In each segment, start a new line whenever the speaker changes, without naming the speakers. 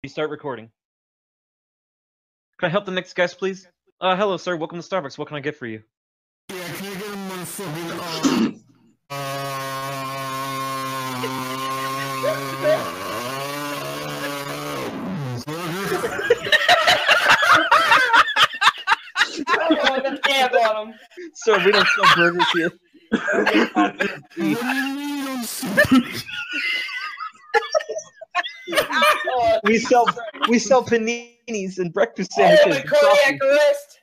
Start recording. Can I help the next guest, please? Hello, sir. Welcome to Starbucks. What can I get for you?
Yeah, can I get a motherfucking
the tab on him.
Sir, we don't sell burgers here. we sell paninis and breakfast sandwiches.
Oh, the cardiac arrest.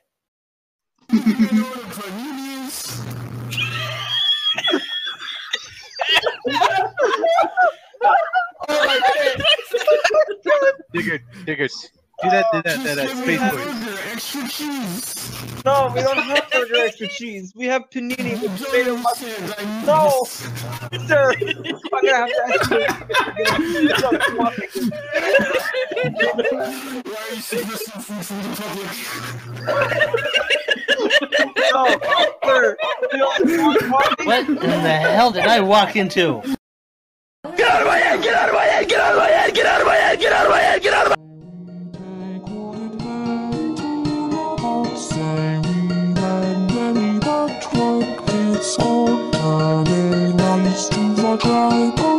Oh my goodness.
Diggers. Do that space voice.
Extra cheese.
No, we don't have burger extra cheese. We have panini with tomato mustard. No, sir. I'm gonna have to
Why are you saying this food from the public?
No, sir. We don't want
What in the hell did I walk into?
Get out of my head! Get out of my head! Get out of my head! Get out of my head! Get out of my head! Get out of my head!
It's all turning nice to the